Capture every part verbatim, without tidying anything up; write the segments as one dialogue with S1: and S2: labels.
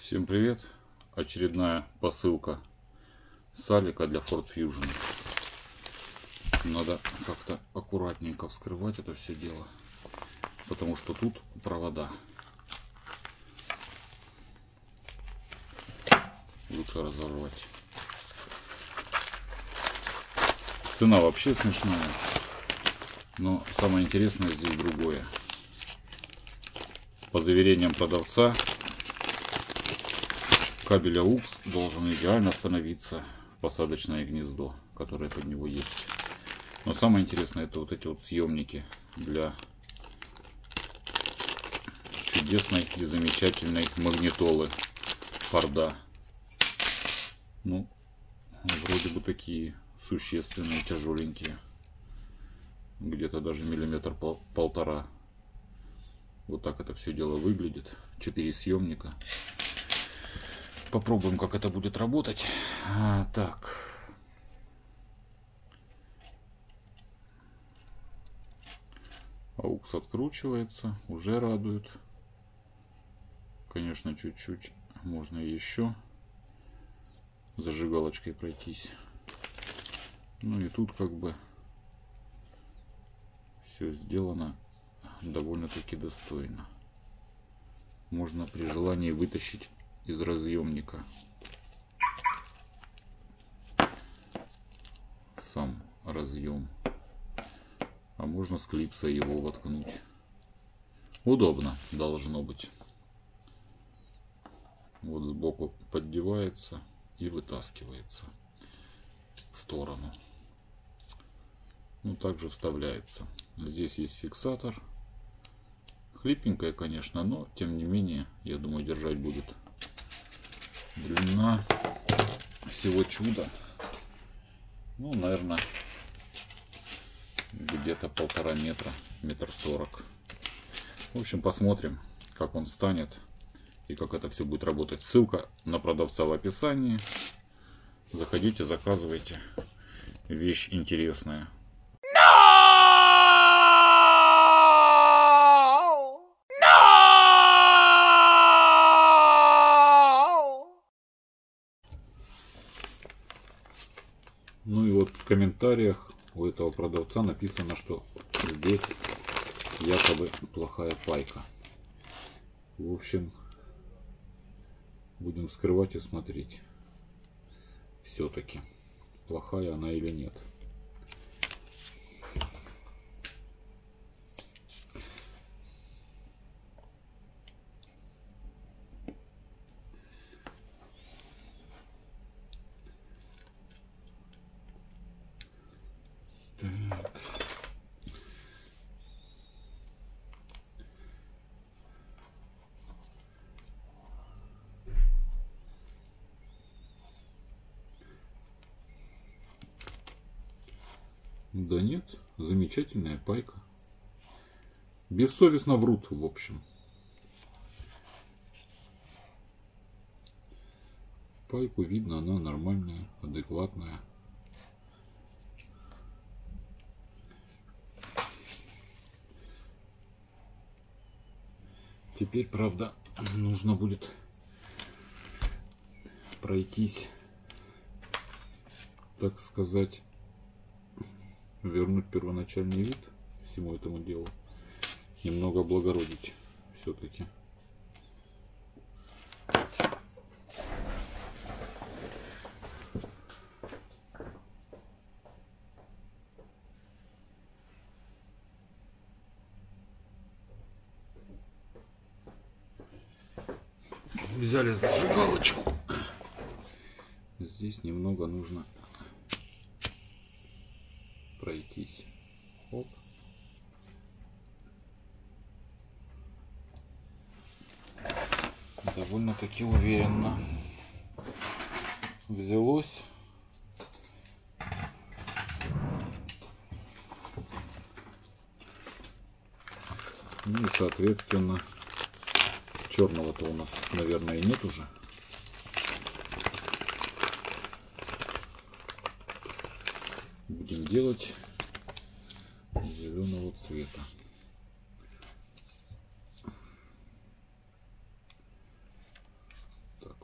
S1: Всем привет! Очередная посылка с Алика для Ford Fusion. Надо как-то аккуратненько вскрывать это все дело, потому что тут провода. Лучше разорвать. Цена вообще смешная, но самое интересное здесь другое. По заверениям продавца, кабель эй ю экс должен идеально становиться в посадочное гнездо, которое под него есть. Но самое интересное — это вот эти вот съемники для чудесной и замечательной магнитолы Форда. Ну, вроде бы такие существенные, тяжеленькие. Где-то даже миллиметр пол полтора. Вот так это все дело выглядит. Четыре съемника. Попробуем, как это будет работать. А, так. эй ю экс откручивается. Уже радует. Конечно, чуть-чуть можно еще зажигалочкой пройтись. Ну и тут как бы все сделано довольно-таки достойно. Можно при желании вытащить из разъемника сам разъем, а можно с клипса его воткнуть. Удобно должно быть. Вот сбоку поддевается и вытаскивается в сторону. Ну, также вставляется. Здесь есть фиксатор. Хлипенькая, конечно, но тем не менее, я думаю, держать будет. Длина всего чуда, ну, наверное, где-то полтора метра, метр сорок. В общем, посмотрим, как он станет и как это все будет работать. Ссылка на продавца в описании. Заходите, заказывайте. Вещь интересная. Ну и вот в комментариях у этого продавца написано, что здесь якобы плохая пайка. В общем, будем вскрывать и смотреть, все-таки плохая она или нет. Так. Да нет, замечательная пайка. Бессовестно врут, в общем. Пайку видно, она нормальная, адекватная. Теперь, правда, нужно будет пройтись, так сказать, вернуть первоначальный вид всему этому делу, немного облагородить все-таки. Взяли зажигалочку. Здесь немного нужно пройтись. Оп. Довольно-таки уверенно взялось. Ну и соответственно черного-то у нас, наверное, и нет уже. Будем делать зеленого цвета.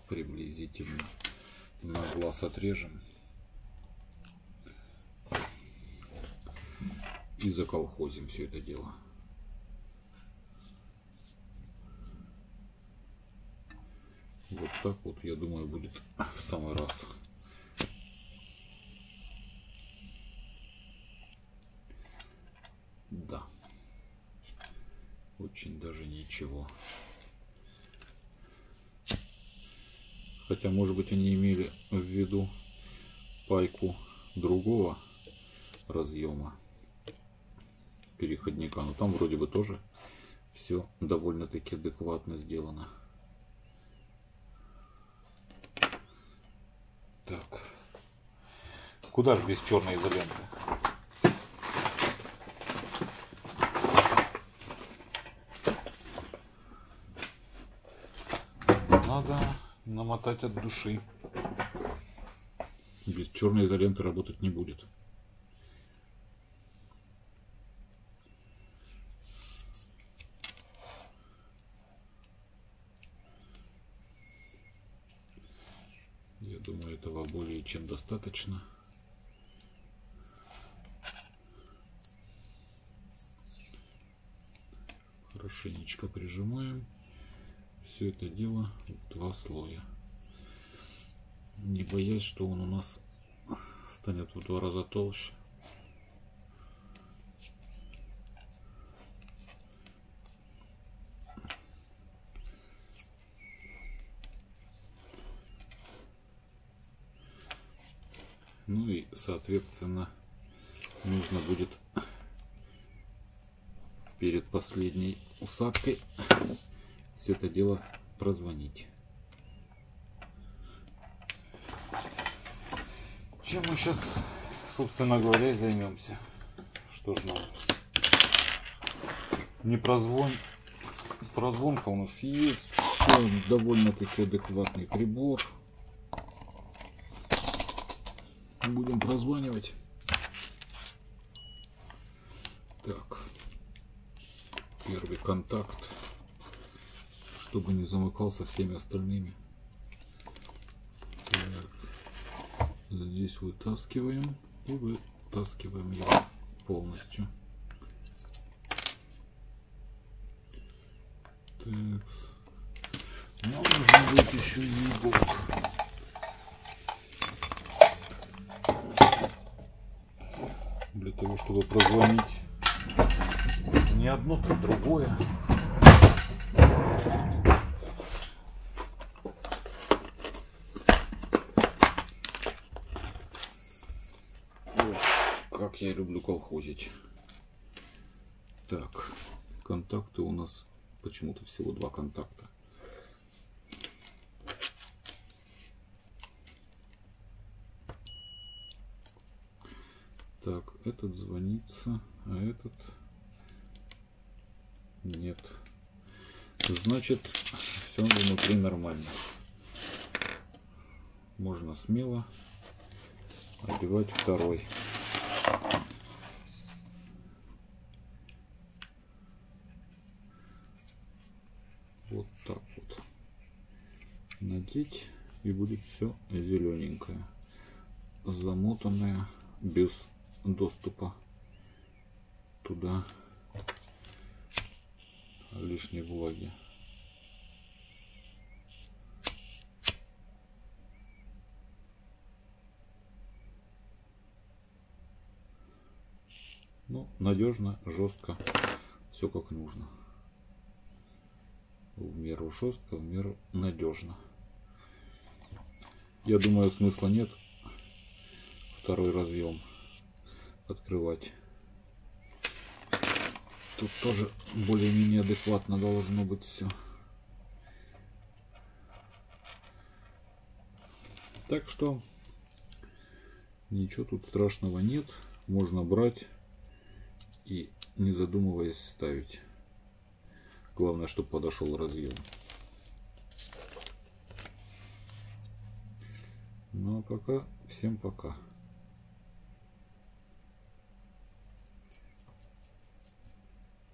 S1: приблизительно на глаз отрежем и заколхозим все это дело. Вот так вот, я думаю, будет в самый раз. Да, очень даже ничего. Хотя, может быть, они имели в виду пайку другого разъема переходника, но там вроде бы тоже все довольно-таки адекватно сделано. Так, куда же без черной изоленты? Надо намотать от души. Без черной изоленты работать не будет. Я думаю, этого более чем достаточно. Хорошенечко прижимаем все это дело в два слоя, не боясь, что он у нас станет в два раза толще. Ну и соответственно нужно будет перед последней усадкой все это дело прозвонить. Чем мы сейчас, собственно говоря, займемся? Что ж нам? Не прозвон. Прозвонка у нас есть. Все довольно-таки адекватный прибор. Будем прозванивать. Так. Первый контакт, чтобы не замыкался всеми остальными. Так. Здесь вытаскиваем и вытаскиваем его полностью. Так. Нам нужно будет еще и бок. Для того, чтобы прозвонить не одно, то другое. Ой, как я люблю колхозить. Так, контакты у нас почему-то всего два контакта. Так, этот звонится, а этот нет. Значит, все внутри нормально. Можно смело одевать второй. Вот так вот. Надеть, и будет все зелененькое, замотанное, без доступа туда лишней влаги. Ну, надежно, жестко, все как нужно. В меру жестко, в меру надежно. Я думаю, смысла нет второй разъем открывать. Тут тоже более-менее адекватно должно быть все. Так что ничего тут страшного нет. Можно брать и не задумываясь ставить. Главное, чтобы подошел разъем. Ну а пока всем пока.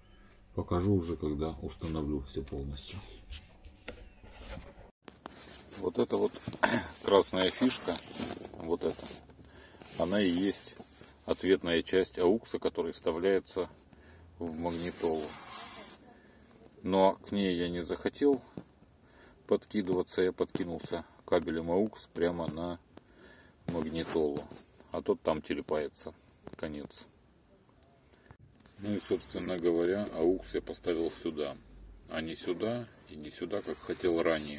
S1: Покажу уже, когда установлю все полностью. Вот эта вот красная фишка, вот эта, она и есть ответная часть аукса, который вставляется в магнитолу. Но к ней я не захотел подкидываться, я подкинулся кабелем аукс прямо на магнитолу, а тот там телепается конец. Ну и, собственно говоря, аукс я поставил сюда, а не сюда и не сюда, как хотел ранее.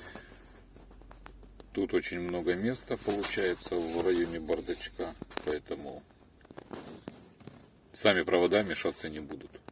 S1: Тут очень много места получается в районе бардачка, поэтому сами провода мешаться не будут.